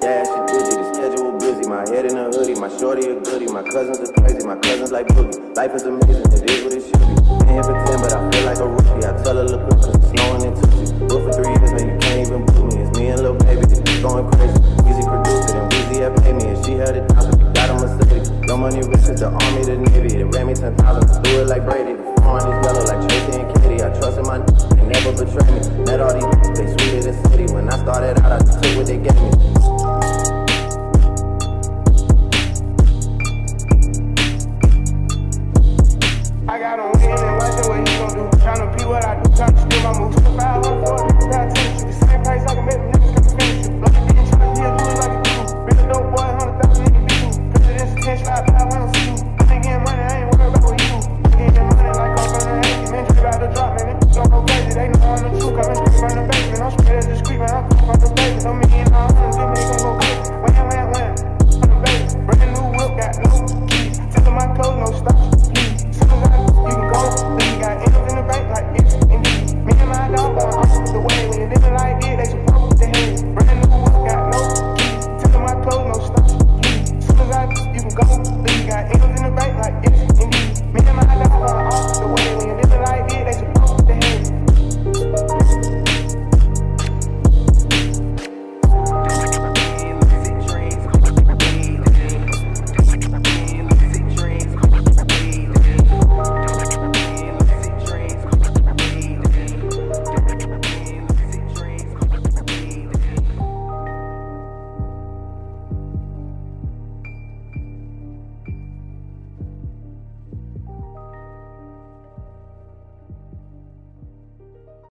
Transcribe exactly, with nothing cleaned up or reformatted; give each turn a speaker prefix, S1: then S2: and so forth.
S1: dash and dizzy, the schedule busy. My head in a hoodie, my shorty a goodie. My cousins are crazy, my cousins like boogie. Life is amazing, it is what it should be. Can't here pretend, but I feel like a rookie. I tell her look up, cause it's snowing in Tucson. Look for three years, man, you can't even boot me. It's me and Lil Baby, it's going crazy. Easy produced it, and Weezy had paid me, and she held it down, so we got a Mercedes. No money rich, it's the army, the navy. It ran me ten thousand, do it like Brady.